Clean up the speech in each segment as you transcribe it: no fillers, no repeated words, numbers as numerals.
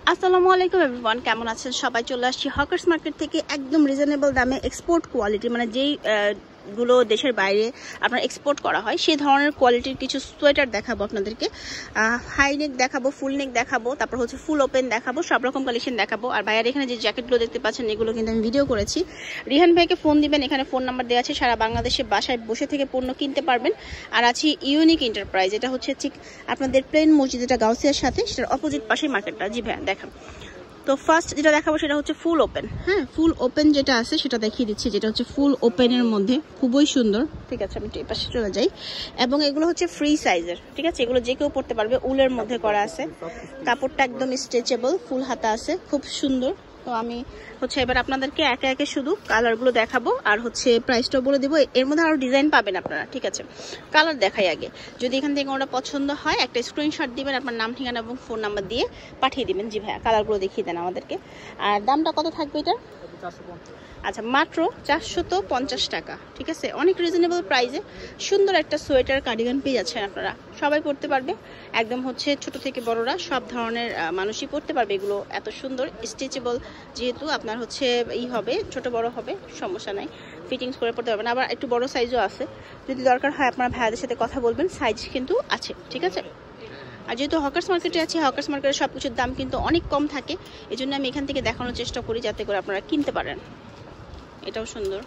আসসালামু আলাইকুম এভরিওয়ান, কেমন আছেন সবাই? চলে আসছি হকার্স মার্কেট থেকে একদম রিজনেবল দামে এক্সপোর্ট কোয়ালিটি, মানে যেই গুলো দেশের বাইরে আপনার এক্সপোর্ট করা হয় সেই ধরনের কোয়ালিটির কিছু সোয়েটার দেখাবো আপনাদেরকে। হাই নেক দেখাবো, ফুল নেক দেখাবো, তারপর হচ্ছে ফুল ওপেন দেখাবো, সব রকম কালেকশন দেখাবো। আর ভাইয়ার এখানে যে জ্যাকেটগুলো দেখতে পাচ্ছেন এগুলো কিন্তু আমি ভিডিও করেছি। রিহান ভাইকে ফোন দিবেন, এখানে ফোন নাম্বার দেওয়া আছে। সারা বাংলাদেশে বাসায় বসে থেকে পণ্য কিনতে পারবেন। আর আছি ইউনিক এন্টারপ্রাইজ, এটা হচ্ছে ঠিক আপনাদের প্লেন মসজিদ, এটা গাউসিয়ার সাথে, সেটার অপোজিট পাশে মার্কেটটা। জি ভাইয়া দেখান। তো ফার্স্ট যেটা দেখাবো সেটা হচ্ছে ফুল ওপেন। হ্যাঁ, ফুল ওপেন যেটা আছে সেটা দেখিয়ে দিচ্ছি, যেটা হচ্ছে ফুল ওপেনের মধ্যে খুবই সুন্দর। ঠিক আছে, আমি এই পাশে চলে যাই। এবং এগুলো হচ্ছে ফ্রি সাইজের, ঠিক আছে, এগুলো যে কেউ পড়তে পারবে। উলের মধ্যে করা আছে, কাপড়টা একদম স্ট্রেচেবল, ফুল হাতা আছে, খুব সুন্দর। তো আমি হচ্ছে এবার আপনাদেরকে একে একে শুধু কালারগুলো দেখাবো আর হচ্ছে প্রাইসটাও বলে দেবো। এর মধ্যে আরও ডিজাইন পাবেন আপনারা, ঠিক আছে। কালার দেখাই আগে, যদি এখান থেকে কোনোটা পছন্দ হয় একটা স্ক্রিনশট দিবেন, আপনার নাম, ঠিকানা এবং ফোন নাম্বার দিয়ে পাঠিয়ে দিবেন। জি ভাইয়া, কালারগুলো দেখিয়ে দেন আমাদেরকে। আর দামটা কত থাকবে এটার? আচ্ছা, মাত্র 450 টাকা, ঠিক আছে, অনেক রিজনেবল প্রাইসে সুন্দর একটা সোয়েটার কার্ডিগান পেয়ে যাচ্ছেন আপনারা। সবাই পরতে পারবে, একদম হচ্ছে ছোট থেকে বড়রা সব ধরনের মানুষই পরতে পারবে। এগুলো এত সুন্দর স্ট্রেচেবল, যেহেতু আপনার হচ্ছে হবে, ছোট বড় হবে, সমস্যা নাই, ফিটিংস করে পড়তে পারবেন। আবার একটু বড় সাইজও আছে, যদি দরকার হয় আপনারা ভাইয়াদের সাথে কথা বলবেন, সাইজ কিন্তু আছে, ঠিক আছে। আর যেহেতু হকার্স মার্কেটে আছে, হকার্স মার্কেটের সব কিছুর দাম কিন্তু অনেক কম থাকে, এই জন্য আমি এখান থেকে দেখানোর চেষ্টা করি যাতে করে আপনারা কিনতে পারেন। এটাও সুন্দর,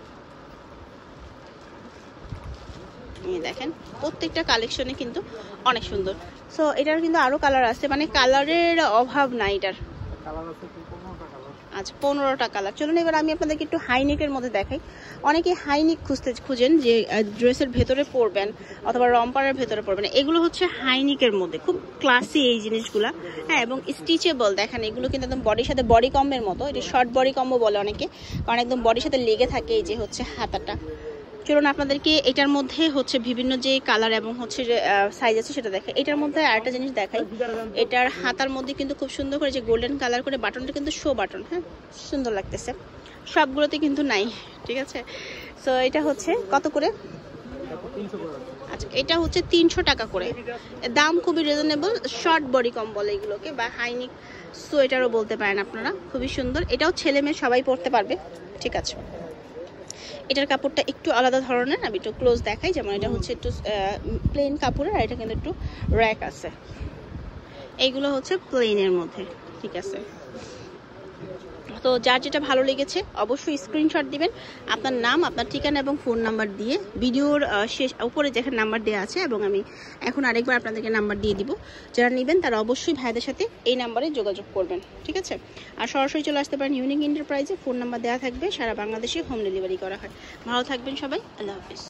দেখেন প্রত্যেকটা কালেকশনে কিন্তু অনেক সুন্দর। সো এটার কিন্তু আরো কালার আছে, মানে কালারের অভাব নাই এটার। আচ্ছা, 15টা কালার। চলুন এবার আমি আপনাদেরকে একটু হাইনেকের মধ্যে দেখাই। অনেকে হাইনেক খুঁজেন যে ড্রেসের ভেতরে পরবেন অথবা রম্পারের ভেতরে পরবেন, এগুলো হচ্ছে হাইনেকের মধ্যে খুব ক্লাসি এই জিনিসগুলা। হ্যাঁ, এবং স্টিচেবল দেখেন, এগুলো কিন্তু একদম বডির সাথে বডি কম্বের মতো, এটা শর্ট বডি কম্বো বলে অনেকে, কারণ একদম বডির সাথে লেগে থাকে এই যে হচ্ছে হাতাটা। চলুন আপনাদেরকে এটার মধ্যে হচ্ছে বিভিন্ন যে কালার এবং হচ্ছে সাইজ আছে সেটা দেখে। এটার মধ্যে আরেকটা জিনিস দেখাই, এটার হাতার মধ্যে কিন্তু খুব সুন্দর করে যে গোল্ডেন কালার করে বাটনটা কিন্তু শো বাটন, হ্যাঁ সুন্দর লাগতেছে। সবগুলোতে কিন্তু নাই, ঠিক আছে। সো এটা হচ্ছে কত করে? আচ্ছা, এটা হচ্ছে 300 টাকা করে, দাম খুবই রিজনেবল। শর্ট বডি কম বলে এগুলোকে, বা হাইনিক সোয়েটারও বলতে পারেন আপনারা, খুবই সুন্দর। এটাও ছেলে মেয়ে সবাই পরতে পারবে, ঠিক আছে। এটার কাপড়টা একটু আলাদা ধরনের, আমি একটু ক্লোজ দেখাই। যেমন এটা হচ্ছে একটু প্লেন কাপড়ের, আর এটা কিন্তু একটু র্যাক আছে। এইগুলো হচ্ছে প্লেনের মধ্যে, ঠিক আছে। তো যার যেটা ভালো লেগেছে অবশ্যই স্ক্রিনশট দিবেন, আপনার নাম, আপনার ঠিকানা এবং ফোন নাম্বার দিয়ে। ভিডিওর শেষ উপরে যেখানে নাম্বার দেওয়া আছে, এবং আমি এখন আরেকবার আপনাদেরকে নাম্বার দিয়ে দিব। যারা নেবেন তারা অবশ্যই ভাইদের সাথে এই নাম্বারে যোগাযোগ করবেন, ঠিক আছে। আর সরাসরি চলে আসতে পারেন ইউনিক এন্টারপ্রাইজে, ফোন নাম্বার দেওয়া থাকবে, সারা বাংলাদেশে হোম ডেলিভারি করা হয়। ভালো থাকবেন সবাই, আল্লাহ হাফিজ।